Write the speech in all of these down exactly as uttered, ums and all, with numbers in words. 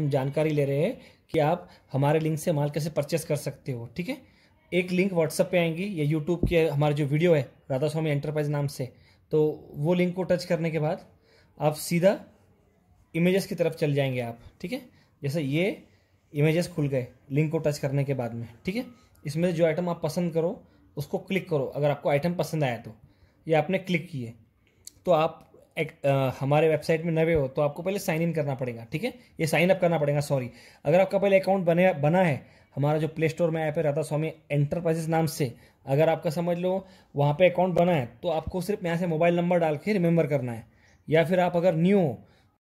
हम जानकारी ले रहे हैं कि आप हमारे लिंक से माल कैसे परचेस कर सकते हो। ठीक है, एक लिंक व्हाट्सएप पे आएंगी या यूट्यूब के हमारे जो वीडियो है राधा स्वामी एंटरप्राइज नाम से, तो वो लिंक को टच करने के बाद आप सीधा इमेजेस की तरफ चल जाएंगे आप। ठीक है, जैसे ये इमेजेस खुल गए लिंक को टच करने के बाद में। ठीक है, इसमें जो आइटम आप पसंद करो उसको क्लिक करो। अगर आपको आइटम पसंद आया तो ये आपने क्लिक किए तो आप एक, आ, हमारे वेबसाइट में नए हो तो आपको पहले साइन इन करना पड़ेगा। ठीक है, ये साइन अप करना पड़ेगा, सॉरी। अगर आपका पहले अकाउंट बने बना है, हमारा जो प्ले स्टोर में ऐप है राधा स्वामी एंटरप्राइजेस नाम से, अगर आपका समझ लो वहाँ पे अकाउंट बना है तो आपको सिर्फ यहाँ से मोबाइल नंबर डाल के रिमेंबर करना है। या फिर आप अगर न्यू हो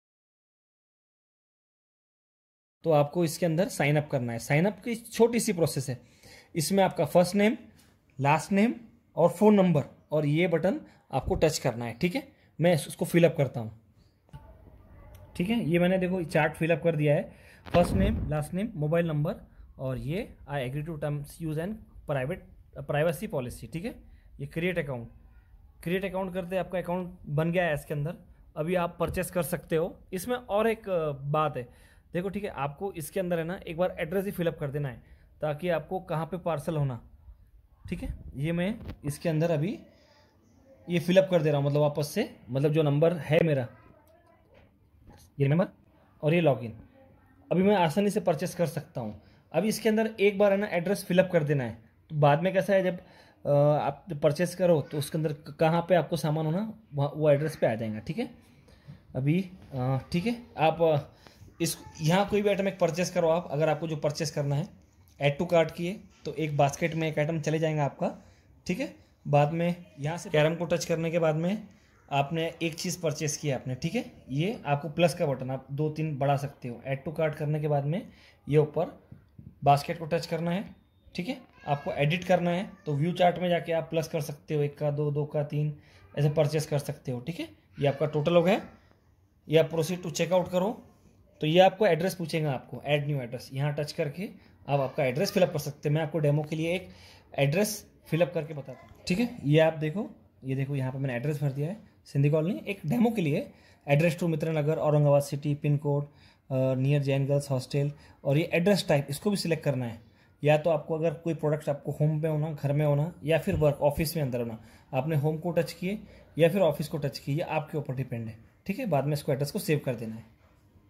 तो आपको इसके अंदर साइन अप करना है। साइन अप की छोटी सी प्रोसेस है। इसमें आपका फर्स्ट नेम, लास्ट नेम और फ़ोन नंबर और ये बटन आपको टच करना है। ठीक है, मैं उसको फिलअप करता हूँ। ठीक है, ये मैंने देखो चार्ट फिलअप कर दिया है। First name, last name, mobile number और ये I agree to terms use and private privacy policy. ठीक है, ये क्रिएट अकाउंट क्रिएट अकाउंट करते आपका अकाउंट बन गया है इसके अंदर। अभी आप परचेस कर सकते हो। इसमें और एक बात है, देखो। ठीक है, आपको इसके अंदर है ना एक बार एड्रेस ही फिलअप कर देना है ताकि आपको कहाँ पे पार्सल होना। ठीक है, ये मैं इसके अंदर अभी ये फिलअप कर दे रहा हूँ, मतलब वापस से, मतलब जो नंबर है मेरा, ये नंबर और ये लॉगिन। अभी मैं आसानी से परचेस कर सकता हूँ। अभी इसके अंदर एक बार है ना एड्रेस फिलअप कर देना है, तो बाद में कैसा है जब आप परचेस करो तो उसके अंदर कहाँ पे आपको सामान होना वहाँ वो एड्रेस पे आ जाएगा। ठीक है, अभी ठीक है, आप इस यहाँ कोई भी आइटम एक परचेस करो आप। अगर आपको जो परचेस करना है ऐड टू कार्ट किए तो एक बास्केट में एक आइटम चले जाएगा आपका। ठीक है, बाद में यहाँ से कैरम को टच करने के बाद में आपने एक चीज़ परचेस किया आपने। ठीक है, ये आपको प्लस का बटन आप दो तीन बढ़ा सकते हो। ऐड टू कार्ट करने के बाद में ये ऊपर बास्केट को टच करना है। ठीक है, आपको एडिट करना है तो व्यू चार्ट में जाके आप प्लस कर सकते हो, एक का, दो, दो का, तीन, ऐसे परचेस कर सकते हो। ठीक है, ये आपका टोटल हो गया। ये आप प्रोसीड टू चेकआउट करो तो ये आपको एड्रेस पूछेगा, आपको ऐड न्यू एड्रेस, यहाँ टच करके आप आपका एड्रेस फिलअप कर सकते हैं। मैं आपको डेमो के लिए एक एड्रेस फिलअप करके बताता हूँ। ठीक है, ये आप देखो, ये देखो यहाँ पे मैंने एड्रेस भर दिया है, सिंधी कॉलोनी। एक डेमो के लिए address to Mitra Nagar, Aurangabad city, pin code near Jain girls hostel, और ये एड्रेस टाइप इसको भी सिलेक्ट करना है। या तो आपको अगर कोई प्रोडक्ट आपको होम पे होना, घर में होना, या फिर वर्क ऑफिस में अंदर होना, आपने होम को टच किए या फिर ऑफिस को टच किए, ये आपके ऊपर डिपेंड है। ठीक है, बाद में इसको एड्रेस को सेव कर देना है।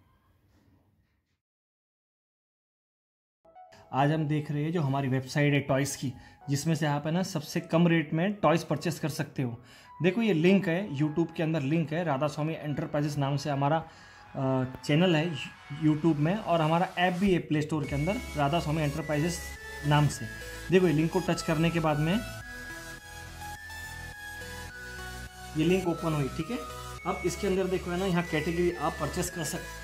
आज हम देख रहे हैं जो हमारी वेबसाइट है टॉयज़ की, जिसमें से आप है ना सबसे कम रेट में टॉयज़ परचेस कर सकते हो। देखो ये लिंक है, यूट्यूब के अंदर लिंक है, राधा स्वामी एंटरप्राइजेस नाम से हमारा चैनल है यूट्यूब में, और हमारा ऐप भी है प्ले स्टोर के अंदर राधा स्वामी एंटरप्राइजेस नाम से। देखो ये लिंक को टच करने के बाद में ये लिंक ओपन हुई। ठीक है, अब इसके अंदर देखो है ना, यहाँ कैटेगरी आप परचेस कर सकते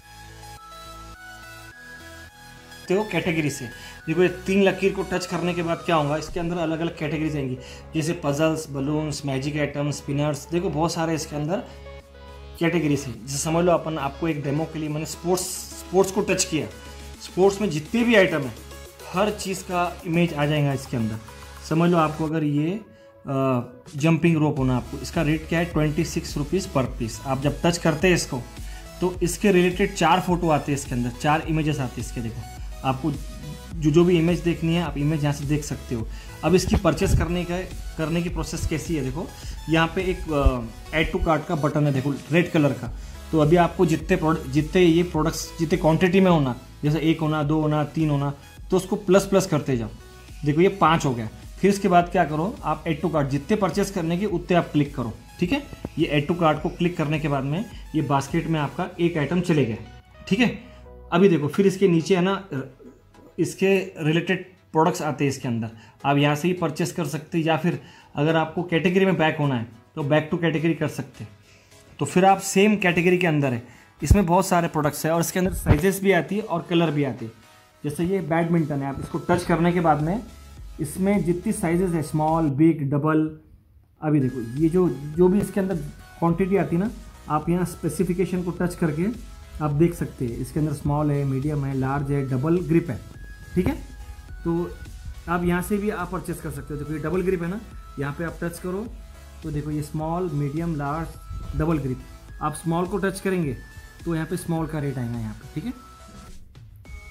हो कैटेगरी से। देखो ये तीन लकीर को टच करने के बाद क्या होगा, इसके अंदर अलग अलग कैटेगरीज आएंगी, जैसे puzzles, balloons, magic items, spinners. देखो बहुत सारे इसके अंदर कैटेगरीज है। जैसे समझ लो अपन आपको एक डेमो के लिए मैंने स्पोर्ट्स स्पोर्ट्स को टच किया। स्पोर्ट्स में जितने भी आइटम है हर चीज़ का इमेज आ जाएगा इसके अंदर। समझ लो आपको अगर ये जंपिंग रोप होना, आपको इसका रेट क्या है, twenty six rupees per piece. आप जब टच करते हैं इसको तो इसके रिलेटेड चार फोटो आते हैं इसके अंदर, चार इमेजेस आते हैं इसके। देखो आपको जो जो भी इमेज देखनी है आप इमेज यहाँ से देख सकते हो। अब इसकी परचेस करने का करने की प्रोसेस कैसी है, देखो यहाँ पे एक ऐड टू कार्ट का बटन है, देखो रेड कलर का। तो अभी आपको जितने प्रोडक्ट जितने ये प्रोडक्ट्स जितने क्वांटिटी में होना, जैसे एक होना, दो होना, तीन होना, तो उसको प्लस प्लस करते जाओ। देखो ये पाँच हो गया। फिर इसके बाद क्या करो, आप ऐड टू कार्ट जितने परचेस करने के उतने आप क्लिक करो। ठीक है, ये ऐड टू कार्ट को क्लिक करने के बाद में ये बास्केट में आपका एक आइटम चले गया। ठीक है, अभी देखो फिर इसके नीचे है ना इसके रिलेटेड प्रोडक्ट्स आते हैं इसके अंदर, आप यहाँ से ही परचेस कर सकते हैं। या फिर अगर आपको कैटेगरी में बैक होना है तो बैक टू कैटेगरी कर सकते हैं। तो फिर आप सेम कैटेगरी के अंदर है, इसमें बहुत सारे प्रोडक्ट्स है और इसके अंदर साइजेस भी आती है और कलर भी आती है। जैसे ये बैडमिंटन है, आप इसको टच करने के बाद में इसमें जितनी साइजेस है, स्मॉल, बिग, डबल, अभी देखो ये जो जो भी इसके अंदर क्वांटिटी आती है ना, आप यहाँ स्पेसिफिकेशन को टच करके आप देख सकते हैं। इसके अंदर स्मॉल है, मीडियम है, लार्ज है, डबल ग्रिप है। ठीक है, तो आप यहाँ से भी आप परचेस कर सकते हो। देखो ये डबल ग्रिप है ना, यहाँ पे आप टच करो तो देखो ये small, medium, large, double grip. आप स्मॉल को टच करेंगे तो यहाँ पे स्मॉल का रेट आएगा यहाँ पे। ठीक है,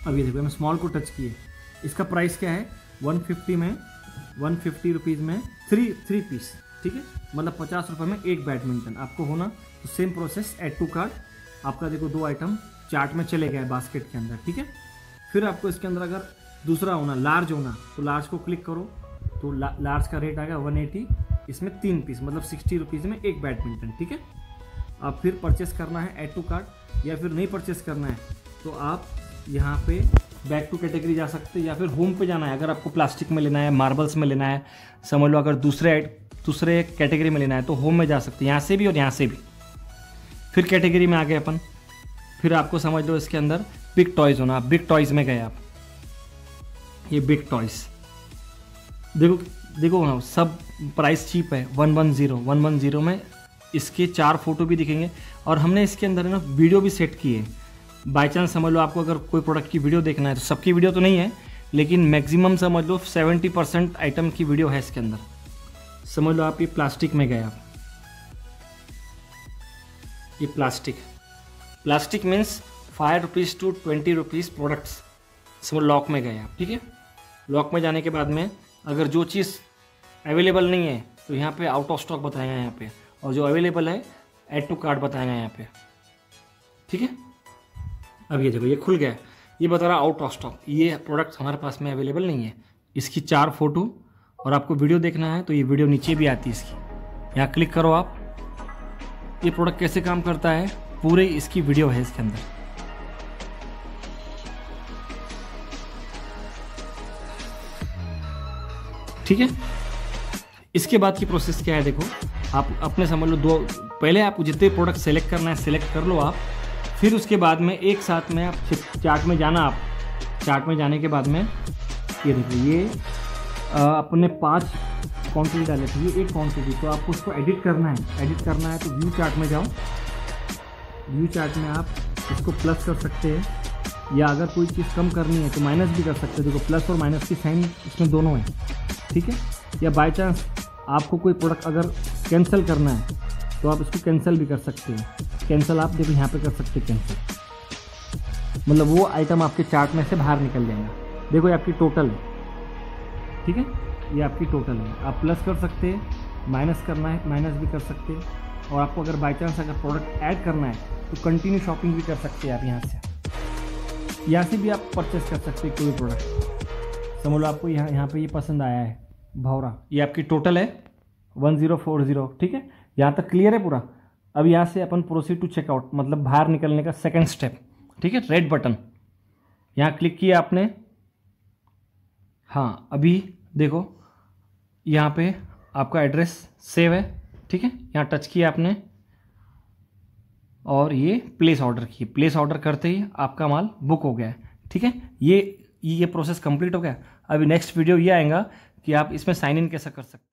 अब ये देखो मैं स्मॉल को टच किए, इसका प्राइस क्या है वन फिफ्टी में वन फिफ्टी रुपीज़ में थ्री थ्री पीस, ठीक है, मतलब पचास रुपये में एक बैडमिंटन आपको होना। तो same process, add to cart, आपका देखो दो आइटम चार्ट में चले गए बास्केट के अंदर, ठीक है। फिर आपको इसके अंदर अगर दूसरा होना, लार्ज होना, तो लार्ज को क्लिक करो तो ला, लार्ज का रेट आएगा वन एटी, इसमें तीन पीस मतलब सिक्सटी रुपीज़ में एक बैडमिंटन, ठीक है। आप फिर परचेस करना है ऐड टू कार्ट, या फिर नहीं परचेस करना है तो आप यहाँ पे बैक टू कैटेगरी जा सकते हैं, या फिर होम पे जाना है। अगर आपको प्लास्टिक में लेना है, मार्बल्स में लेना है, समझ लो अगर दूसरे दूसरे कैटेगरी में लेना है तो होम में जा सकते हैं, यहाँ से भी और यहाँ से भी। फिर कैटेगरी में आ गए अपन, फिर आपको समझ लो इसके अंदर बिग टॉयज़ होना, आप बिग टॉयज़ में गए आप, ये बिग टॉयज़ देखो देखो हाँ, सब प्राइस चीप है, one one zero one one zero में इसके चार फोटो भी दिखेंगे। और हमने इसके अंदर ना वीडियो भी सेट की है, बाई चांस समझ लो आपको अगर कोई प्रोडक्ट की वीडियो देखना है तो सबकी वीडियो तो नहीं है, लेकिन मैक्सिमम समझ लो सेवेंटी परसेंट आइटम की वीडियो है इसके अंदर। समझ लो आप ये प्लास्टिक में गए, आप ये plastic plastic means five rupees to twenty rupees products, समझ लॉक में गए आप, ठीक है। लॉक में जाने के बाद में अगर जो चीज़ अवेलेबल नहीं है तो यहाँ पे आउट ऑफ स्टॉक बताएगा यहाँ पे, और जो अवेलेबल है ऐड टू कार्ट बताएगा यहाँ पे, ठीक है। अब ये देखो ये खुल गया, ये बता रहा आउट ऑफ स्टॉक, ये प्रोडक्ट हमारे पास में अवेलेबल नहीं है। इसकी चार फोटो, और आपको वीडियो देखना है तो ये वीडियो नीचे भी आती है इसकी, यहाँ क्लिक करो आप। ये प्रोडक्ट कैसे काम करता है पूरे इसकी वीडियो है इसके अंदर, ठीक है। इसके बाद की प्रोसेस क्या है देखो, आप अपने समझ लो दो, पहले आपको जितने प्रोडक्ट सेलेक्ट करना है सेलेक्ट कर लो आप, फिर उसके बाद में एक साथ में आप चार्ट में जाना। आप चार्ट में जाने के बाद में ये देखिए ये अपने पांच क्वांटिटी डाले थे, ये एक क्वांटिटी, तो आपको उसको एडिट करना है। एडिट करना है तो व्यू चार्ट में जाओ, व्यू चार्ट में आप इसको प्लस कर सकते हैं, या अगर कोई चीज़ कम करनी है तो माइनस भी कर सकते हैं। देखो प्लस और माइनस की साइन इसमें दोनों है, ठीक है। या बाय चांस आपको कोई प्रोडक्ट अगर कैंसिल करना है तो आप इसको कैंसिल भी कर सकते हैं। कैंसिल आप देखो यहाँ पे कर सकते हैं कैंसिल, मतलब वो आइटम आपके चार्ट में से बाहर निकल जाएगा। देखो ये आपकी टोटल है, ठीक है, ये आपकी टोटल है। आप प्लस कर सकते हैं, माइनस करना है माइनस भी कर सकते हैं, और आपको अगर बाई चांस अगर प्रोडक्ट ऐड करना है तो कंटिन्यू शॉपिंग भी कर सकते हैं आप। यहाँ से यहाँ से भी आप परचेस कर सकते हैं कोई प्रोडक्ट। समझ लो आपको यहाँ यहाँ पे ये पसंद आया है भौरा, ये आपकी टोटल है वन ज़ीरो फोर ज़ीरो, ठीक है। यहाँ तक क्लियर है पूरा। अब यहाँ से अपन प्रोसीड टू चेकआउट, मतलब बाहर निकलने का सेकंड स्टेप, ठीक है। रेड बटन यहाँ क्लिक किया आपने, हाँ अभी देखो यहाँ पे आपका एड्रेस सेव है, ठीक है। यहाँ टच किया आपने और ये प्लेस ऑर्डर किए, प्लेस ऑर्डर करते ही आपका माल बुक हो गया है, ठीक है। ये ये प्रोसेस कंप्लीट हो गया। अभी नेक्स्ट वीडियो ये आएगा कि आप इसमें साइन इन कैसे कर सकते हैं।